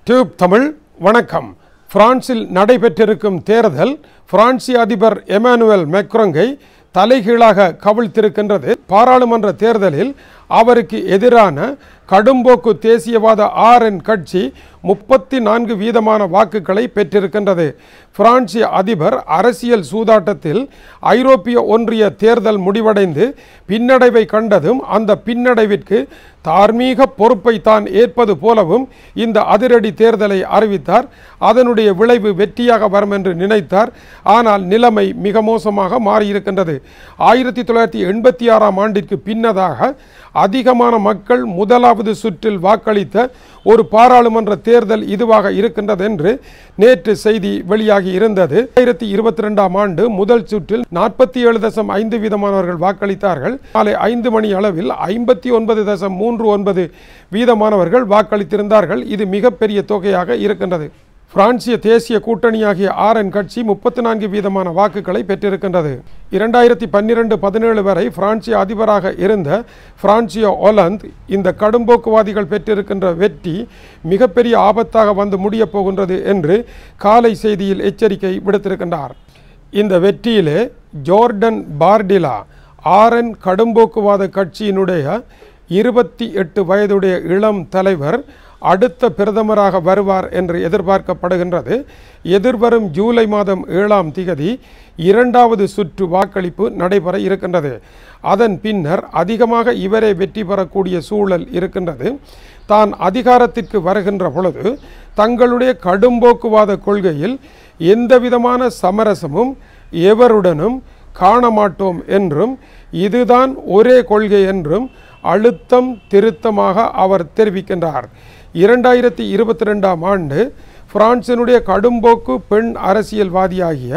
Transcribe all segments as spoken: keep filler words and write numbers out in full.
Tube Tamil வணக்கம். பிரான்சில் நடைபெற்றிருக்கும் தேர்தல் பிரான்சிய அதிபர் எமானுவேல் மேக்ரோங்கை தலைகீழாக கவிழ்த்திருக்கின்றது. பாராளுமன்ற தேர்தலில் அவருக்கு எதிரான கடும்போக்கு தேசியவாத ஆர்என் கட்சி முப்பத்தி நான்கு வீதமான வாக்குகளை பெற்றிருக்கின்றது. பிரான்சிய அதிபர் அரசியல் சூதாட்டத்தில் ஐரோப்பிய ஒன்றிய தேர்தல் முடிவடைந்து பின்னடைவை கண்டதும் அந்த பின்னடைவிற்கு தார்மீக பொறுப்பை தான் ஏற்பது போலவும் இந்த அதிரடி தேர்தலை அறிவித்தார். அதனுடைய விளைவு வெற்றியாக வரும் என்று நினைத்தார். ஆனால் நிலைமை மிக மோசமாக மாறியிருக்கின்றது. ஆயிரத்தி தொள்ளாயிரத்தி எண்பத்தி ஆறாம் ஆண்டிற்கு பின்னதாக அதிகமான மக்கள் முதலாவது சுற்றில் வாக்களித்த ஒரு பாராளுமன்ற தேர்தல் இதுவாக இருக்கின்றது என்று நேற்று செய்தி வெளியாகி இருந்தது. ஆயிரத்தி இருபத்தி ரெண்டாம் ஆண்டு முதல் சுற்றில் நாற்பத்தி ஏழு தசம் ஐந்து வீதமானவர்கள் வாக்களித்தார்கள். காலை ஐந்து மணி அளவில் ஐம்பத்தி ஒன்பது தசம் மூன்று ஒன்பது வீதமானவர்கள் வாக்களித்திருந்தார்கள். இது மிகப்பெரிய தொகையாக இருக்கின்றது. பிரான்சிய தேசிய கூட்டணியாகிய ஆர்என் கட்சி முப்பத்தி நான்கு வீதமான வாக்குகளை பெற்றிருக்கின்றது. இரண்டாயிரத்தி பன்னிரண்டு பதினேழு வரை பிரான்சிய அதிபராக இருந்த பிரான்சியோ ஒலந்து இந்த கடும்போக்குவாதிகள் பெற்றிருக்கின்ற வெற்றி மிகப்பெரிய ஆபத்தாக வந்து முடிய போகின்றது என்று காலை செய்தியில் எச்சரிக்கை விடுத்திருக்கின்றார். இந்த வெற்றியிலே ஜோர்டன் பார்டிலா ஆர்என் கடும்போக்குவாத கட்சியினுடைய இருபத்தி எட்டு வயதுடைய இளம் தலைவர் அடுத்த பிரதமராக வருவார் என்று எதிர்பார்க்கப்படுகின்றது. எதிர்வரும் ஜூலை மாதம் ஏழாம் திகதி இரண்டாவது சுற்று வாக்களிப்பு நடைபெற இருக்கின்றது. அதன் பின்னர் அதிகமாக இவரே வெற்றி பெறக்கூடிய சூழல் இருக்கின்றது. தான் அதிகாரத்திற்கு வருகின்ற பொழுது தங்களுடைய கடும்போக்குவாத கொள்கையில் எந்தவிதமான சமரசமும் எவருடனும் காண மாட்டோம் என்றும் இதுதான் ஒரே கொள்கை என்றும் அழுத்தம் திருத்தமாக அவர் தெரிவிக்கின்றார். இரண்டாயிரத்தி இருபத்தி ரெண்டாம் ஆண்டு பிரான்சினுடைய கடும்போக்கு பெண் அரசியல்வாதியாகிய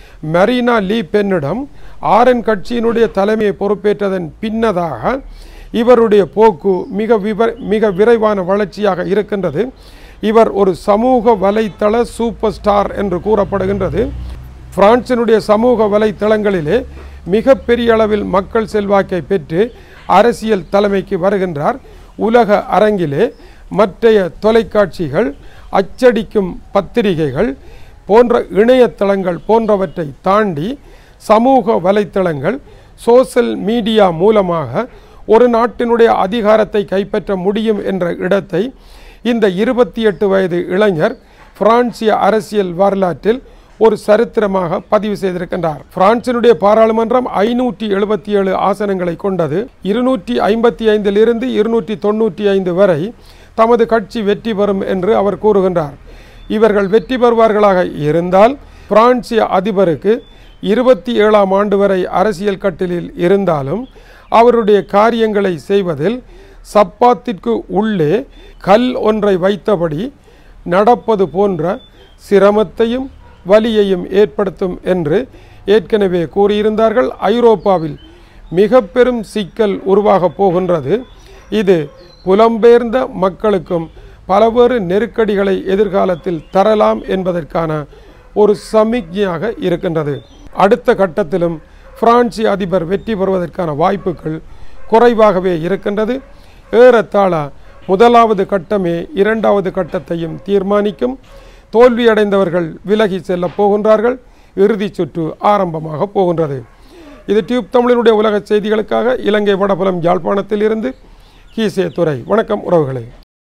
மரீனா லீ பென்னிடம் ஆர்என் கட்சியினுடைய தலைமையை பொறுப்பேற்றதன் பின்னதாக இவருடைய போக்கு மிக விவ மிக விரைவான வளர்ச்சியாக இருக்கின்றது. இவர் ஒரு சமூக வலைத்தள சூப்பர் ஸ்டார் என்று கூறப்படுகின்றது. பிரான்சினுடைய சமூக வலைத்தளங்களிலே மிக பெரிய அளவில் மக்கள் செல்வாக்கை பெற்று அரசியல் தலைமைக்கு வருகின்றார். உலக அரங்கிலே மற்றைய தொலைக்காட்சிகள், அச்சடிக்கும் பத்திரிகைகள் போன்ற இணையதளங்கள் போன்றவற்றை தாண்டி சமூக வலைத்தளங்கள், சோசியல் மீடியா மூலமாக ஒரு நாட்டினுடைய அதிகாரத்தை கைப்பற்ற முடியும் என்ற இடத்தை இந்த இருபத்தி எட்டு வயது இளைஞர் பிரான்சிய அரசியல் வரலாற்றில் ஒரு சரித்திரமாக பதிவு செய்திருக்கின்றார். பிரான்சினுடைய பாராளுமன்றம் ஐநூற்றி எழுபத்தி ஏழு ஆசனங்களை கொண்டது. இருநூற்றி ஐம்பத்தி ஐந்தில் இருந்து இருநூற்றி தொண்ணூற்றி ஐந்து வரை தமது கட்சி வெற்றி பெறும் என்று அவர் கூறுகின்றார். இவர்கள் வெற்றி பெறுவார்களாக இருந்தால் பிரான்சிய அதிபருக்கு இருபத்தி ஏழாம் ஆண்டு வரை அரசியல் கட்டிலில் இருந்தாலும் அவருடைய காரியங்களை செய்வதில் சப்பாத்திற்கு உள்ளே கல் ஒன்றை வைத்தபடி நடப்பது போன்ற சிரமத்தையும் வலியையும் ஏற்படுத்தும் என்று ஏற்கனவே கூறியிருந்தார்கள். ஐரோப்பாவில் மிக பெரும் சிக்கல் உருவாக போகின்றது. இது புலம்பெயர்ந்த மக்களுக்கும் பலவேறு நெருக்கடிகளை எதிர்காலத்தில் தரலாம் என்பதற்கான ஒரு சமிக்ஞையாக இருக்கின்றது. அடுத்த கட்டத்திலும் பிரான்சிய அதிபர் வெற்றி பெறுவதற்கான வாய்ப்புகள் குறைவாகவே இருக்கின்றது. ஏறத்தாழ முதலாவது கட்டமே இரண்டாவது கட்டத்தையும் தீர்மானிக்கும். தோல்வியடைந்தவர்கள் விலகி செல்ல போகின்றார்கள். இறுதி சுற்று ஆரம்பமாக போகின்றது. இது டியூப் தமிழினுடைய உலக செய்திகளுக்காக இலங்கை வடபுலம் யாழ்ப்பாணத்தில் இருந்து கீசே துறை. வணக்கம் உறவுகளே.